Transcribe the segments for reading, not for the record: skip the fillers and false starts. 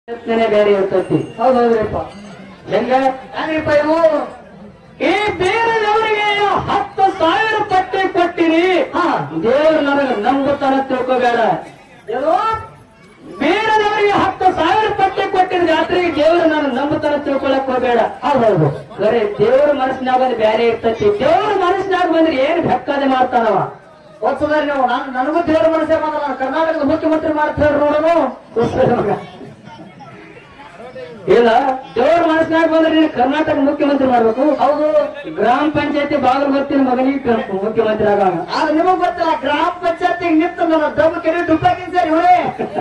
ಬೇರೆ ಇರ್ತೈತಿ. ಹೌದೌದ್ರಿಪ್ಪ. ಹೆಂಗ್ರಿಪ್ಪ ಇವು ಈ ಬೇರೆಯವರಿಗೆ 10,000 ಪಟ್ಟಿ ಕೊಟ್ಟಿರಿ. ದೇವ್ರು ನನಗೆ ನಂಬುತ್ತಾನ ತಿಳ್ಕೋಬೇಡ. ಏನೋ ಬೇರೆದವರಿಗೆ 10,000 ಪಟ್ಟಿ ಕೊಟ್ಟಿರಿ ಜಾತ್ರೆಗೆ ದೇವ್ರು ನನಗೆ ನಂಬುತ್ತಾನ ತಿಳ್ಕೊಳಕ್ ಹೋಗಬೇಡ. ಹೌದೌದು. ಬರೀ ದೇವ್ರ ಮನಸ್ಸಿನಾಗ ಬಂದ್ ಬೇರೆ ಇರ್ತೈತಿ. ದೇವ್ರ ಮನಸ್ಸಿನಾಗ ಬಂದ್ರೆ ಏನ್ ಬೆಕ್ಕದೆ ಮಾಡ್ತಾನವ. ಓದ್ಸೋದ್ರಿ ನೀವು. ನನಗೂ ದೇವ್ರ ಮನಸ್ಸೇ ಬಂದ. ನಾನು ಕರ್ನಾಟಕದ ಮುಖ್ಯಮಂತ್ರಿ ಮಾಡ್ತಾರೆ ನೋಡೋನು. ಇಲ್ಲ, ದೇವ್ರ ಮನಸ್ಸಿನಾಗ ಬಂದ್ರೆ ನೀನು ಕರ್ನಾಟಕ ಮುಖ್ಯಮಂತ್ರಿ ಮಾಡ್ಬೇಕು. ಹೌದು. ಗ್ರಾಮ ಪಂಚಾಯತಿ ಬಾಗಿಲು ಬರ್ತೀನಿ ಮಗನಿಗೆ ಮುಖ್ಯಮಂತ್ರಿ ಆಗ. ಆದ್ರೆ ನಿಮಗ್ ಗೊತ್ತಿಲ್ಲ, ಗ್ರಾಮ ಪಂಚಾಯತಿಗೆ ನಿಂತು ನನ್ನ ದಬ್ಬ ಕೆರೆ ಡುಬ್ಬಾಕಿನ್ ಸರ್ ಇವರೇ.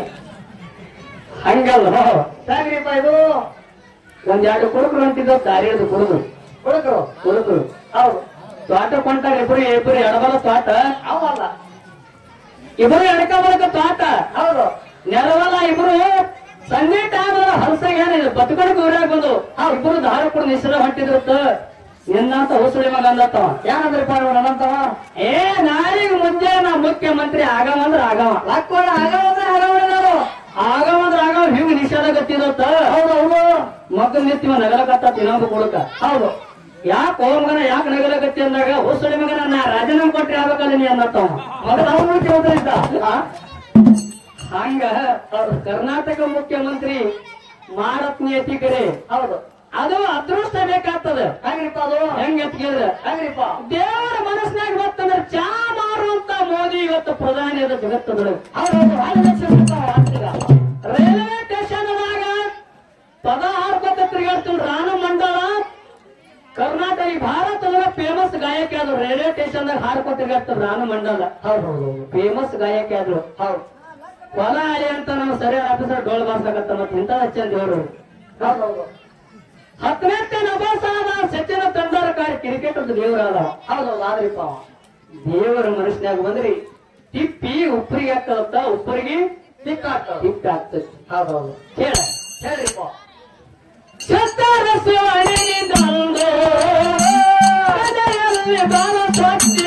ಹಂಗಲ್ಲ, ಸಾಗ್ರಿಪ್ಪ ಇದು. 1-2 ಕುಡುಕರು ಅಂತಿದ್ದ ದಾರಿಯದು ಕುಡುದು ಹುಡುಗರು. ಕುಡುಕರು ಹೌದು. ತೋಟ ಕೊಂಟಾರ ಇಬ್ಬರು ಎಡಬಲ ತೋಟ, ಹೌದಲ್ಲ. ಇಬ್ಬರು ಎಡಕಬಲಕ ತೋಟ. ಹೌದು. ನೆಲವಲ್ಲ ಇಬ್ರು ಸಂಜೆ ಟೈಮ್ ಹಲಸಾಗ ಏನಿದೆ ಬತ್ಕೊಳಕ್ ಊರಾಗ ಬಂದು ಇಬ್ಬರು ದಾರ ಕೂಡ ನಿಸರ ಹೊಂಟಿದಿರುತ್ತ. ನಿನ್ನಂತ ಹೊಸಳಿ ಮಗ ಅಂದತ್ತವ. ಏನಂದ್ರಿಪ್ಪ ಇವ ನನ್ನಂತವ? ನಾಳೆಗೆ ಮುಂಜಾನೆ ನಾ ಮುಖ್ಯಮಂತ್ರಿ ಆಗವಂದ್ರ ಆಗವ. ಹಾಕೋಣ ಆಗವಂದ್ರೆ ಆಗವಣರು. ಆಗವಂದ್ರ ಆಗವ ಹಿಂಗ್ ನಿಷೇಧ ಗತ್ತಿದತ್ತ. ಹೌದು ಹೌದು. ಮಗನ್ ನಿಂತಿವ ನಗಲಕತ್ತ ಇನ್ನೊಂದು ಕೊಡಕ. ಹೌದು. ಯಾಕೆ ಮಗನ ಯಾಕೆ ನಗಲಕತ್ತಿ ಅಂದಾಗ ಹೊಸಳಿ ಮಗನ ನಾ ರಾಜೀನಾಮೆ ಕೊಟ್ರಿ ಆಗ್ಬೇಕಲ್ಲ ನೀ ಅನ್ನತ್ತವ. ಮಗನ ಅವ್ರ ಮುಖ್ಯಮಂತ್ರಿ ಇದ್ದ. ಹಂಗ ಕರ್ನಾಟಕ ಮುಖ್ಯಮಂತ್ರಿ ಮಾಡತ್ನಿ ಎತ್ತಿಕರೆ. ಹೌದು. ಅದು ಅದೃಷ್ಟ ಬೇಕಾಗ್ತದ. ಹೆಂಗ್ರಿಪ್ಪ ಅದು? ಹೆಂಗ್ ಎತ್ತಿದ್ರೆ ಹೆಂಗ್ರಿಪ್ಪ? ದೇವರ ಮನಸ್ಸಿನಾಗ ಗೊತ್ತಂದ್ರೆ ಚಾ ಮಾರುವಂತ ಮೋದಿ ಇವತ್ತು ಪ್ರಧಾನಿ ಅದ ಜಗತ್ತದೊಳಗೆ. ಹೌದೌದು. 5 ಲಕ್ಷ ಆಗ್ತೀಗ. ರೈಲ್ವೆ ಸ್ಟೇಷನ್ ಒಳಗ ಪದ ಹಾಡ್ಕೊತಿರ್ಗಾಡ್ತು ರಾಣ ಮಂಡಲ. ಕರ್ನಾಟಕ ಈ ಭಾರತದ ಫೇಮಸ್ ಗಾಯಕಿ ಆದ್ರು. ರೈಲ್ವೆ ಸ್ಟೇಷನ್ ದಾಗ ಹಾಡ್ಕೊತಿರ್ಗಾಡ್ತು ರಾಣ ಮಂಡಲ. ಹೌದೌದು. ಫೇಮಸ್ ಗಾಯಕಿ ಆದ್ರು. ಹೌದು. ಹೊಲ ಆಳಿ ಅಂತ ನಾವು ಸರಿಯಾದ ಆಫೀಸರ್ ಡೋಲ್ ಬಾರ್ಸಕತ್ತ ಮತ್ತೆ ಇಂಥ ಹಚ್ಚ ದೇವರು. ಹೌದೌದು. 10ನೇ ನಭಾಸಾದ ಸಚಿನ ತಂಡಾರಕಾರಿ ಕ್ರಿಕೆಟ್ ಒಂದು ದೇವರಾದ. ಹೌದೌದು. ಆದ್ರಿಪ್ಪ ದೇವರ ಮನಸ್ಸಿನಾಗ ಬಂದ್ರಿ ತಿಪ್ಪಿ ಉಪ್ಪರಿಗೆ ಆಗ್ತದತ್ತ. ಉಪ್ಪರಿಗೆ ಸಿಕ್ಕಾಗ್ತದೆ. ತಿಪ್ಪ ಆಗ್ತದೆ. ಹೌದೌದು. ಹೇಳ ಹೇಳ್ರಿಪ್ಪ. ಛತ್ತರ ಶಿವನಿಂದೊಂದು ಹೃದಯದಲ್ಲಿ ಬಾಳ ಸ್ವಚ್ಛ.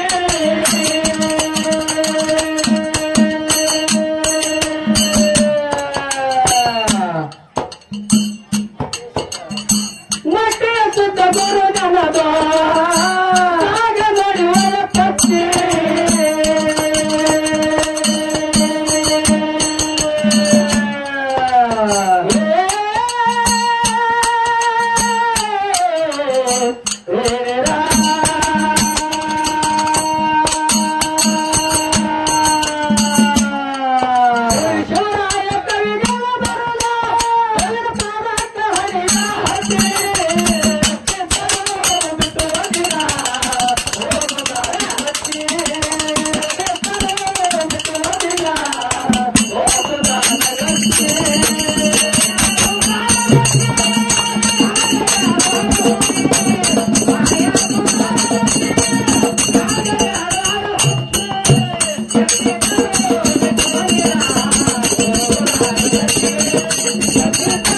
ಮಟ್ಟೆ ಸುತ್ತ ಗುರು ನನದು ಆಗ ನೋಡುವ ಪಚ್ಚೆ. Thank you.